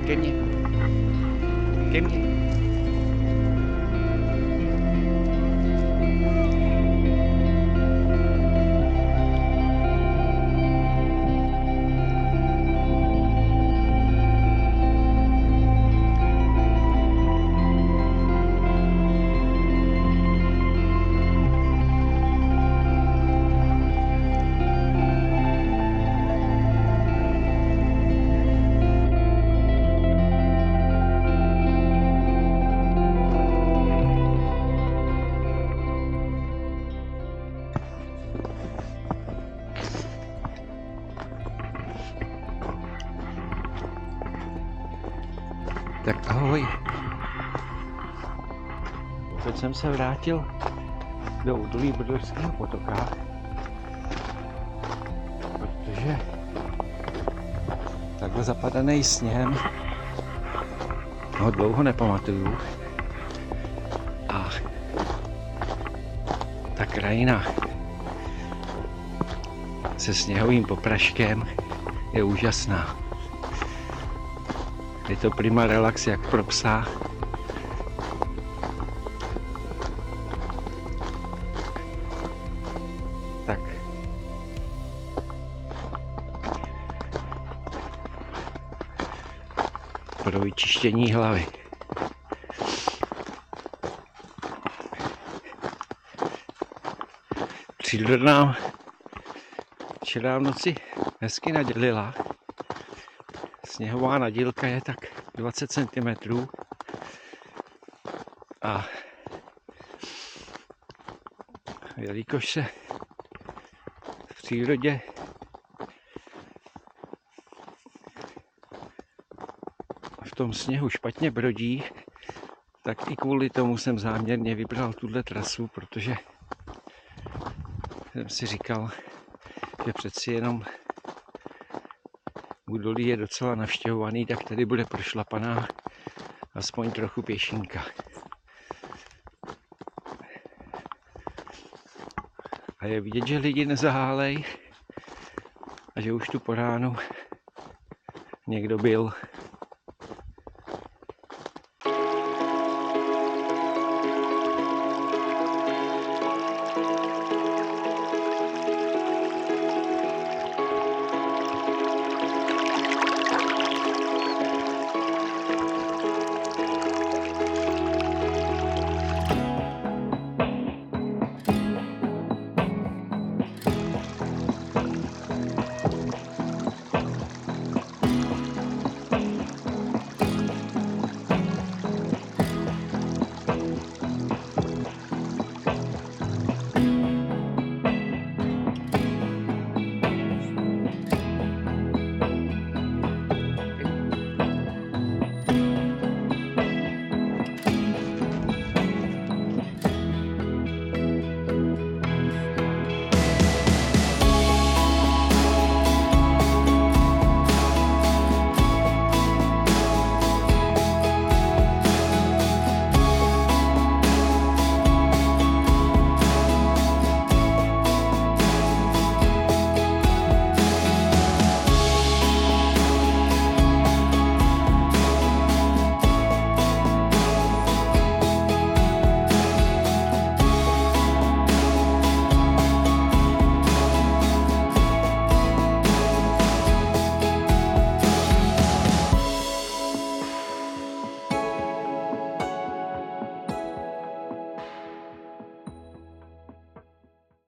ke mně. Ke mně. Tak ahoj. Opět jsem se vrátil do údolí Brdlovského potoka, protože takhle zapadaný sněhem ho dlouho nepamatuju a ta krajina se sněhovým popraškem je úžasná. Je to prima relax jak pro psa. Tak. Pro vyčištění hlavy. Příroda nám včera v noci hezky nadělila. Sněhová nadílka je tak 20 cm a jelikož se v přírodě v tom sněhu špatně brodí, tak i kvůli tomu jsem záměrně vybral tuhle trasu, protože jsem si říkal, že přeci jenom údolí je docela navštěvovaný, tak tady bude prošlapaná aspoň trochu pěšinka. A je vidět, že lidi nezahálej a že už tu po ránu někdo byl